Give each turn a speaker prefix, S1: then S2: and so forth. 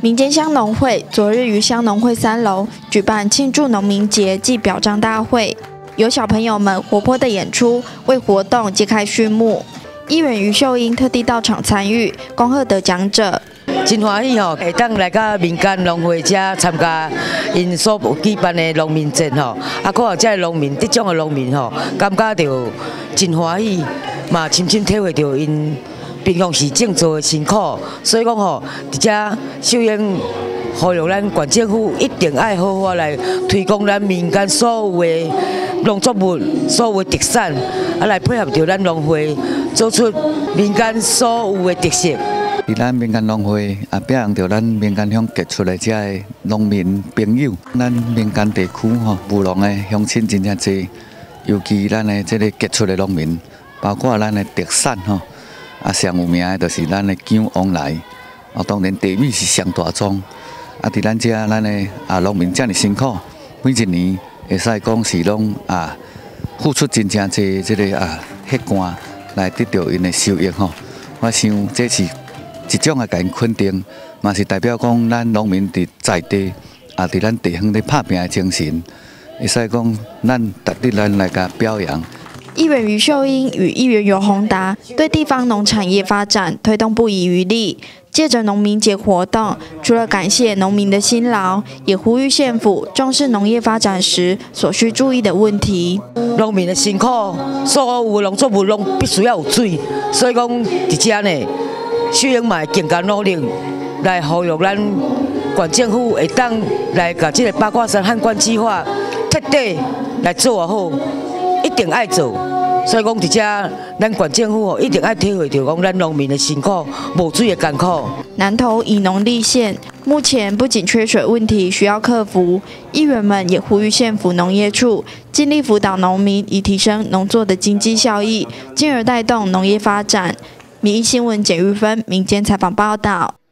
S1: 民间乡农会昨日于乡农会3楼举办庆祝农民节暨表彰大会，有小朋友们活泼的演出，为活动揭开序幕。议员余秀英特地到场参与，恭贺得奖者。
S2: 真欢喜吼，会当来到民间农会遮参加因所举办的农民节吼，啊，看到这个农民，这种的农民吼，感觉到真欢喜，嘛深深体会到因平常时种作的辛苦，所以讲吼，伫遮秀英呼吁咱县政府一定要好好来推广咱民间所有的农作物、所有的特产，啊来配合着咱农会，做出民间所有的特色。
S3: 伫咱民间农会也表扬着咱民间乡结出来遮个农民朋友，咱民间地区吼务农的乡亲真正多，尤其咱的这个结出的农民，包括咱的特产吼，啊上有名的就是咱的姜往来，啊当然地米是上大宗，啊伫咱遮咱的农民遮尔辛苦，每一年会使讲是拢付出真正多这个血汗来得到因的收益吼，我想这是一种的甲因肯定，嘛是代表讲咱农民在地，伫咱地方咧打拼的精神，会使讲咱值得咱来甲表扬。
S1: 议员余秀英与议员尤宏达对地方农产业发展推动不遗余力。借着农民节活动，除了感谢农民的辛劳，也呼吁县府重视农业发展时所需注意的问题。
S2: 农民的辛苦，所有农作物拢必须要有水，所以讲伫遮呢。秀英嘛会更加努力来呼吁咱县政府会当来甲这个八卦山汉管计划彻底来做好，一定爱做。所以讲伫遮，咱县政府一定爱体会到讲咱农民的辛苦、无水的艰苦。
S1: 南投以农立县，目前不仅缺水问题需要克服，议员们也呼吁县府农业处尽力辅导农民，以提升农作的经济效益，进而带动农业发展。民意新闻简玉芬民间采访报道。